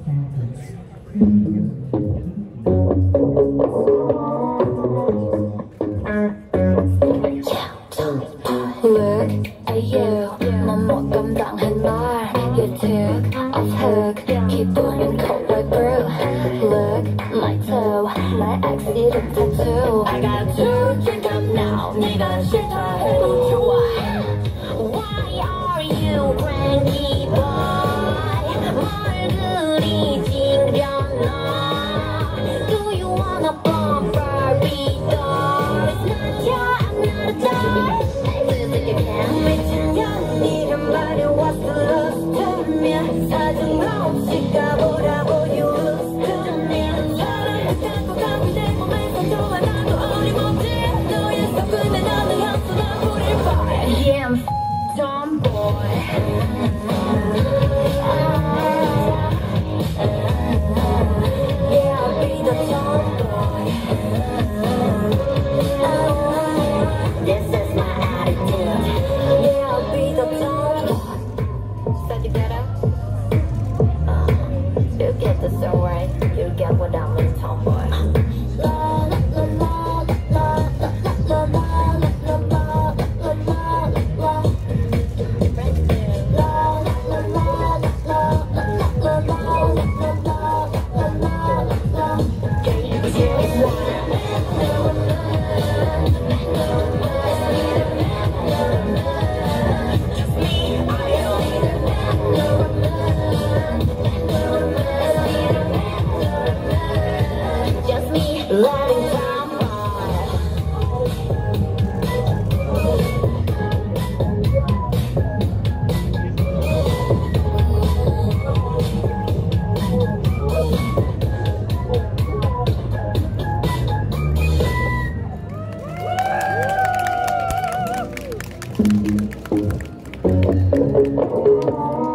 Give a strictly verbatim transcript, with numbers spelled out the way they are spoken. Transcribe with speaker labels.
Speaker 1: Look at you, 난 못 감당한 날. You took off hook, 기분은 cold like brew. Look, my toe, my accident tattoo. I got to drink up now, 네가 싫다 해도 좋아. Why are you cranky boy? 뭘 그리 징그려나? Do you wanna bomb Barbie dolls? Not your, I'm not a doll. 미친년이란 말이 what's the loss to me? 사정없이 가보라고 you lose to me. 사랑을 찾고 가면 내 몸에서 좋아 나도 어림없지. 너의 속근데 나는 향수나 뿌릴 fire. Yeah, I'm tomboy. Yeah, I'll be the tomboy. This is my attitude. Yeah, I'll be the tomboy. Said you better? Uh, you get this alright. You get what I mean, tomboy. La la la la la la la la la la la la la. Letting down my